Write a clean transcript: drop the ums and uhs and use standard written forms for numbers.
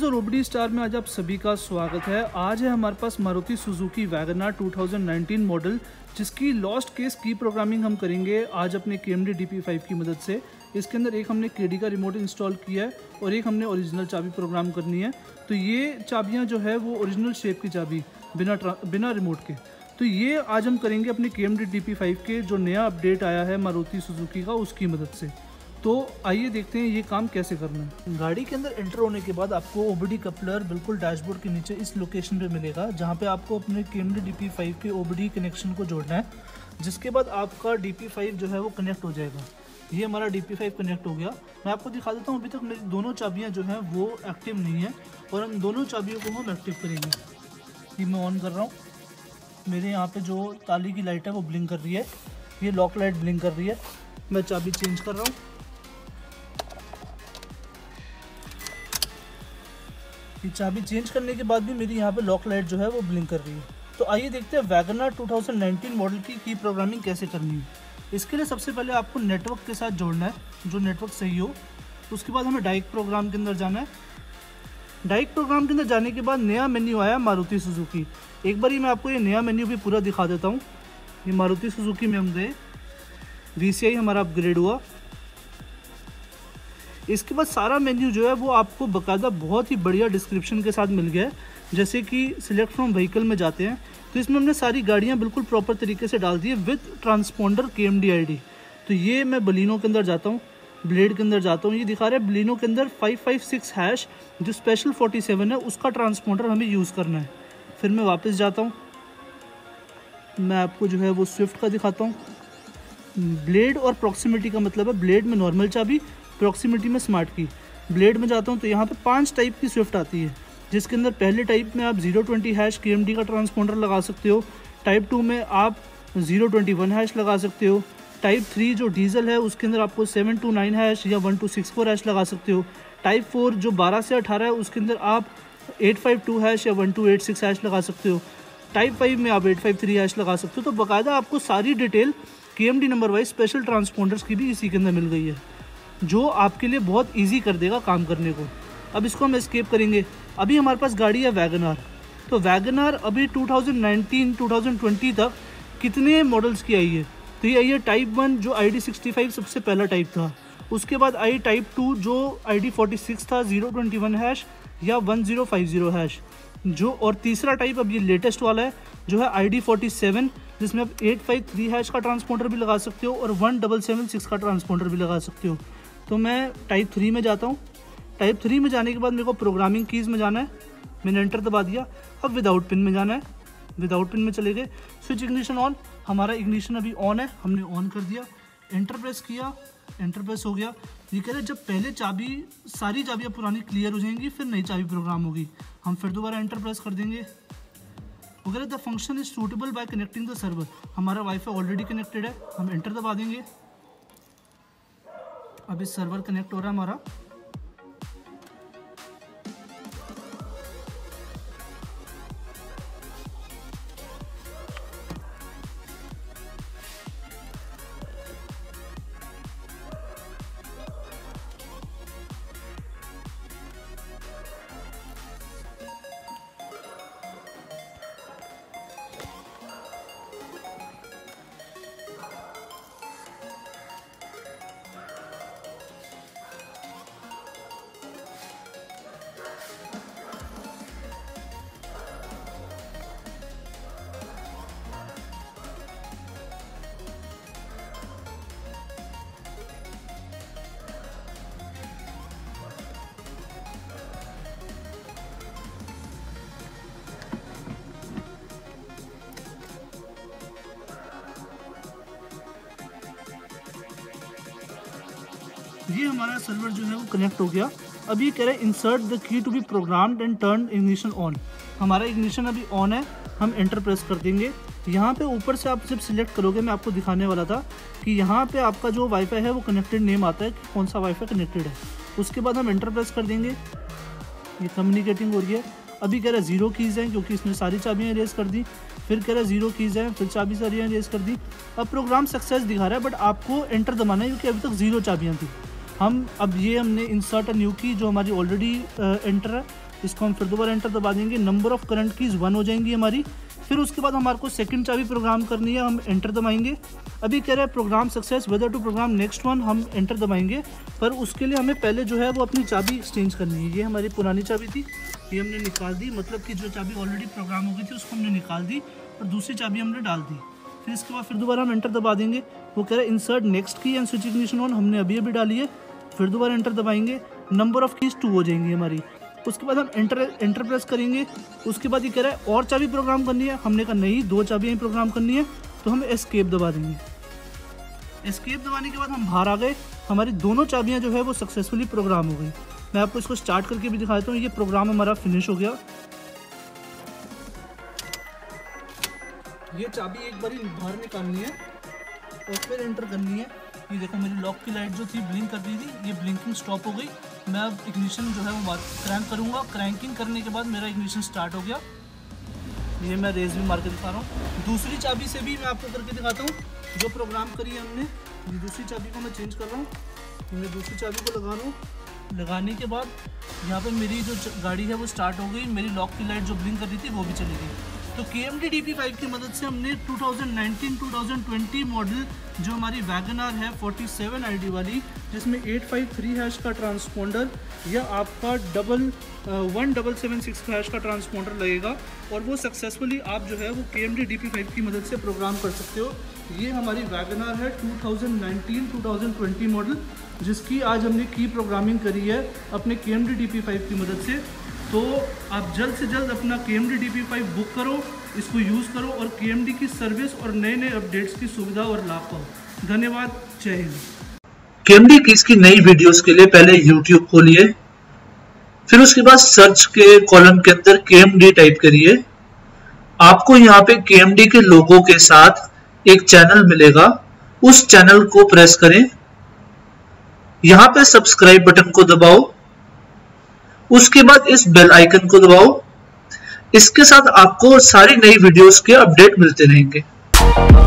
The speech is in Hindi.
और ओबडी स्टार में आज आप सभी का स्वागत है। आज है हमारे पास मारुति सुजुकी वैगनआर 2019 मॉडल, जिसकी लॉस्ट केस की प्रोग्रामिंग हम करेंगे आज अपने KMD DP5 की मदद से। इसके अंदर एक हमने KD का रिमोट इंस्टॉल किया है और एक हमने ओरिजिनल चाबी प्रोग्राम करनी है। तो ये चाबियाँ जो है वो ओरिजिनल शेप की चाबी बिना रिमोट के। तो ये आज हम करेंगे अपने KMD DP5 के जो नया अपडेट आया है मारुति सुजुकी का, उसकी मदद से। तो आइए देखते हैं ये काम कैसे करना है। गाड़ी के अंदर एंटर होने के बाद आपको OBD कपलर बिल्कुल डैशबोर्ड के नीचे इस लोकेशन पे मिलेगा, जहाँ पे आपको अपने KMD DP5 के OBD कनेक्शन को जोड़ना है। जिसके बाद आपका DP5 जो है वो कनेक्ट हो जाएगा। ये हमारा DP5 कनेक्ट हो गया। मैं आपको दिखा देता हूँ, अभी तक मेरी दोनों चाबियाँ जो हैं वो एक्टिव नहीं है और हम दोनों चाबियों को हम एक्टिव करेंगे। ये मैं ऑन कर रहा हूँ। मेरे यहाँ पर जो ताली की लाइट है वो ब्लिंक कर रही है, ये लॉक लाइट ब्लिंक कर रही है। मैं चाबी चेंज कर रहा हूँ। चाबी चेंज करने के बाद भी मेरी यहाँ पे लॉक लाइट जो है वो ब्लिंक कर रही है। तो आइए देखते हैं वैगनआर 2019 मॉडल की प्रोग्रामिंग कैसे करनी है। इसके लिए सबसे पहले आपको नेटवर्क के साथ जोड़ना है, जो नेटवर्क सही हो। तो उसके बाद हमें डायरेक्ट प्रोग्राम के अंदर जाना है। डायरेक्ट प्रोग्राम के अंदर जाने के बाद नया मेन्यू आया मारुति सुजुकी। एक बार ही मैं आपको ये नया मेन्यू भी पूरा दिखा देता हूँ। ये मारुति सुजुकी में हम गए, VCI हमारा अपग्रेड हुआ। इसके बाद सारा मेन्यू जो है वो आपको बाकायदा बहुत ही बढ़िया डिस्क्रिप्शन के साथ मिल गया है। जैसे कि सिलेक्ट फ्रॉम व्हीकल में जाते हैं तो इसमें हमने सारी गाड़ियां बिल्कुल प्रॉपर तरीके से डाल दी है विद ट्रांसपोंडर KMD ID। तो ये मैं बलिनो के अंदर जाता हूँ, ब्लेड के अंदर जाता हूँ। ये दिखा रहा है बलिनो के अंदर 556# जो स्पेशल 47 है उसका ट्रांसपोंडर हमें यूज़ करना है। फिर मैं वापस जाता हूँ, मैं आपको जो है वो स्विफ्ट का दिखाता हूँ। ब्लेड और प्रॉक्सिमिटी का मतलब है ब्लेड में नॉर्मल चाबी, प्रॉक्सिमिटी में स्मार्ट की। ब्लेड में जाता हूँ तो यहाँ पे 5 टाइप की स्विफ्ट आती है, जिसके अंदर पहले टाइप में आप 020# KMD का ट्रांसपोंडर लगा सकते हो। टाइप 2 में आप 021# लगा सकते हो। टाइप 3 जो डीजल है उसके अंदर आपको 729# या 1264# लगा सकते हो। टाइप 4 जो 12 से 18 है उसके अंदर आप 852# या 1286# लगा सकते हो। टाइप 5 में आप 853# लगा सकते हो। तो बाकायदा आपको सारी detail KMD number wise special transponders की भी इसी के अंदर मिल गई है, जो आपके लिए बहुत इजी कर देगा काम करने को। अब इसको हम एस्केप करेंगे। अभी हमारे पास गाड़ी है वैगनआर। तो वैगनआर अभी 2019-2020 तक कितने मॉडल्स की आई है? तो ये आई है टाइप 1 जो ID65 सबसे पहला टाइप था। उसके बाद आई टाइप 2 जो ID46 था, 021# या 1050#। जो और तीसरा टाइप अब ये लेटेस्ट वाला है जो है ID47, जिसमें आप 853# का ट्रांसपोंडर भी लगा सकते हो और 1776 का ट्रांसपोंडर भी लगा सकते हो। तो मैं टाइप 3 में जाता हूँ। टाइप 3 में जाने के बाद मेरे को प्रोग्रामिंग कीज़ में जाना है। मैंने एंटर दबा दिया। अब विदाउट पिन में जाना है। विदाउट पिन में चले गए। स्विच इग्निशन ऑन, हमारा इग्निशन अभी ऑन है, हमने ऑन कर दिया। एंटर प्रेस किया, एंटर प्रेस हो गया। ये कह रहे जब पहले सारी चाबियाँ पुरानी क्लियर हो जाएंगी फिर नई चाबी प्रोग्राम होगी। हम फिर दोबारा एंटर प्रेस कर देंगे। वगैरह the function is suitable by connecting the server. हमारा वाईफाई ऑलरेडी कनेक्टेड है, हम एंटर दबा देंगे। अब इस सर्वर कनेक्ट हो रहा है हमारा। ये हमारा सर्वर जो है वो कनेक्ट हो गया। अभी ये कह रहा है insert the key to be programmed and turn ignition on. हमारा इग्निशन अभी ऑन है, हम एंटर प्रेस कर देंगे। यहाँ पे ऊपर से आप जब सिलेक्ट करोगे, मैं आपको दिखाने वाला था कि यहाँ पे आपका जो वाईफाई है वो कनेक्टेड नेम आता है कि कौन सा वाईफाई कनेक्टेड है। उसके बाद हम एंटर प्रेस कर देंगे। ये कम्युनिकेटिंग हो रही है। अभी कह रहा है 0 कीज़ हैं क्योंकि इसने सारी चाबियाँ इरेज कर दी। फिर कह रहा है 0 कीज़ हैं, फिर चाबी सारी इरेज कर दी। अब प्रोग्राम सक्सेस दिखा रहा है, बट आपको एंटर दबाना है क्योंकि अभी तक 0 चाबियाँ थी। हमने इंसर्ट न्यू की जो हमारी ऑलरेडी एंटर है इसको हम फिर दोबारा एंटर दबा देंगे। नंबर ऑफ करंट कीज 1 हो जाएंगी हमारी। फिर उसके बाद हमारे को सेकंड चाबी प्रोग्राम करनी है, हम एंटर दबाएंगे। अभी कह रहा है program success, whether to program next one, हम एंटर दबाएंगे। पर उसके लिए हमें पहले जो है वो अपनी चाबी एक्सचेंज करनी है। ये हमारी पुरानी चाबी थी, ये हमने निकाल दी, मतलब कि जो चाबी ऑलरेडी प्रोग्राम हो गई थी उसको हमने निकाल दी और दूसरी चाबी हमने डाल दी। फिर इसके बाद फिर दोबारा हम एंटर दबा देंगे। वो कह रहा है insert next key and switch ignition on, हमने अभी डाली है। फिर दोबारा एंटर दबाएंगे, नंबर ऑफ कीज 2 हो जाएंगी हमारी। उसके बाद हम एंटर प्रेस करेंगे। उसके बाद ये कह रहा है और चाबी प्रोग्राम करनी है, हमने कहा नहीं 2 चाबियाँ ही प्रोग्राम करनी है, तो हम एस्केप दबा देंगे। एस्केप दबाने के बाद हम बाहर आ गए, हमारी दोनों चाबियाँ जो है वो सक्सेसफुली प्रोग्राम हो गई। मैं आपको इसको स्टार्ट करके भी दिखाता हूँ। ये प्रोग्राम हमारा फिनिश हो गया। ये चाबी एक बार बाहर निकालनी है और फिर एंटर करनी है। ये देखो मेरी लॉक की लाइट जो थी ब्लिंक कर रही थी, ये ब्लिंकिंग स्टॉप हो गई। मैं अब इग्निशन जो है वो क्रैंक करूँगा। क्रैंकिंग करने के बाद मेरा इग्निशन स्टार्ट हो गया। ये मैं रेस भी मार के दिखा रहा हूँ। दूसरी चाबी से भी मैं आपको करके दिखाता हूँ जो प्रोग्राम करी है हमने। ये दूसरी चाबी को मैं चेंज कर रहा हूँ। मैं दूसरी चाबी को लगा रहा हूँ। लगाने के बाद यहाँ पे मेरी जो गाड़ी है वो स्टार्ट हो गई। मेरी लॉक की लाइट जो ब्लिंक कर रही थी वो भी चली गई। तो KMD DP5 की मदद से हमने 2019-2020 मॉडल जो हमारी वैगनआर है 47 ID वाली, जिसमें 853 हैश का ट्रांसपोंडर या आपका 1776 हैश का ट्रांसपोंडर लगेगा और वो सक्सेसफुली आप जो है वो KMD DP5 की मदद से प्रोग्राम कर सकते हो। ये हमारी वैगनआर है 2019-2020 मॉडल, जिसकी आज हमने की प्रोग्रामिंग करी है अपने KMD DP5 की मदद से। तो आप जल्द से जल्द अपना KMD DP5 बुक करो, इसको यूज़ करो और KMD की सर्विस और नए नए अपडेट्स की सुविधा और लाभ पाओ। धन्यवाद, जय हिंद। KMD कीज की नई वीडियोस के लिए पहले YouTube खोलिए, फिर उसके बाद सर्च के कॉलम के अंदर KMD टाइप करिए। आपको यहाँ पे KMD के लोगो के साथ एक चैनल मिलेगा, उस चैनल को प्रेस करें। यहाँ पे सब्सक्राइब बटन को दबाओ, उसके बाद इस बेल आइकन को दबाओ। इसके साथ आपको सारी नई वीडियोस के अपडेट मिलते रहेंगे।